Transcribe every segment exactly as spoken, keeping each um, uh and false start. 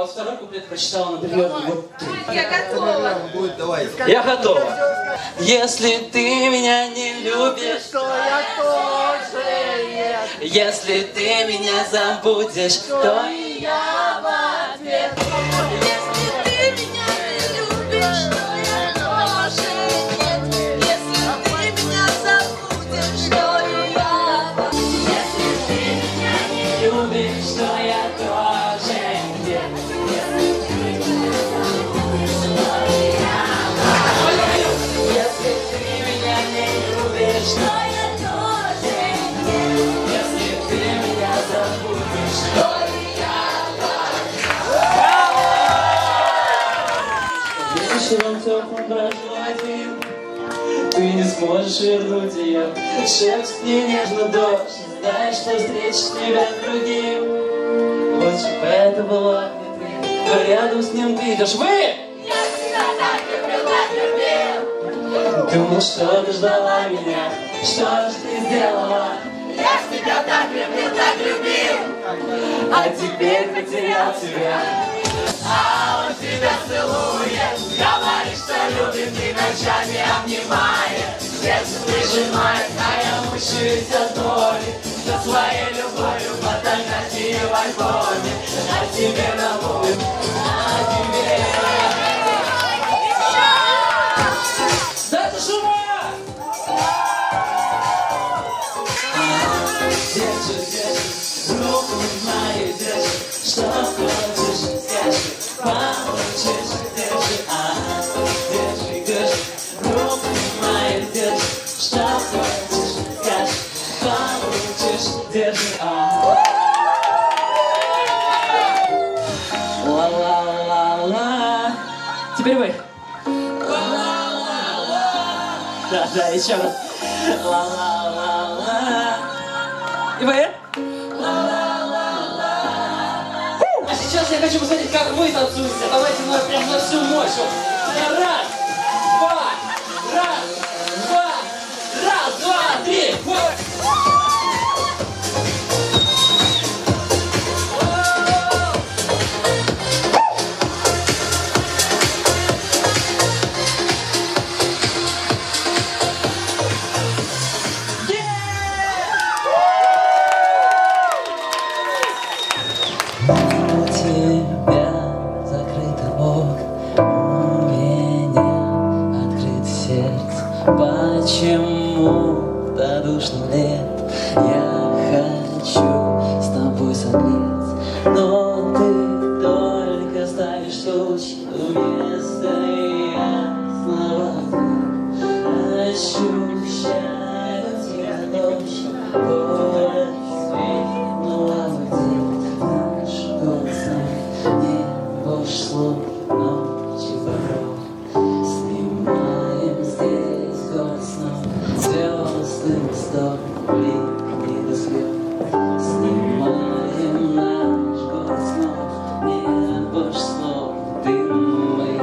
второй куплет прочитала, например, вот ты. Я готова. Будет, давай. Я готова. Если ты меня не любишь, Что я тоже нет. если ты меня забудешь, то и я в ответ. Если ты меня не любишь, то я тоже нет. Если ты меня забудешь, то и я в ответ. Если ты меня не любишь, то я тоже нет. Если ты меня забудешь, то и я в ответ. Если ты меня не любишь, то я тоже нет. Если ты меня забудешь, то и я в ответ. Вечером теплым брожу один, ты не сможешь вернуть ее. Шепчет мне нежно дождь, знаешь, что встречу тебя с другим. Лучше бы это было не ты, но рядом с ним ты идешь. Вы! Я тебя так любил, так любил. Думал, что ты ждала меня, что же ты сделала? Я тебя так любил, так любил. А теперь потерял тебя. А он тебя целует, говорит, что любит и ночами обнимает, сердце прижимает, а я мучаюсь от боли, за своей любовью фотографии в альбоме, а тебе на волю, а тебе. Дайте шума! Держи, держи, руку мою держи, что хочешь, скажи. Получишь, держи, а, держи, держи, руку мою держи, что хочешь, скажи, получишь, держи, а. Ла-ла-ла-ла. Теперь вы. Да, да, еще раз. Ла-ла-ла-ла. И вы. А сейчас я хочу посмотреть, как вы танцуете. Давайте ну, прям на всю мощь. Вот. Раз, два, раз, два, раз, два, три. Вот. Почему до душных лет я хочу с тобой согреться, но ты только ставишь тучи вместо ясного. Ощущаю тебя ночью, город светлого дня. Наш голос небо шло, ночи порой. Снимаем здесь город снов, звезды восток, не до слез. Снимаем наш город снов, небо шло, дым и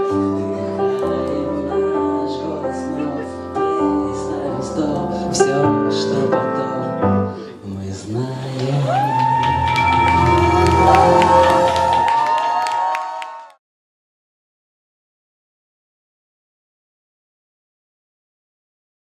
боль. Вдыхаем наш город снов, мы ставим стоп, все.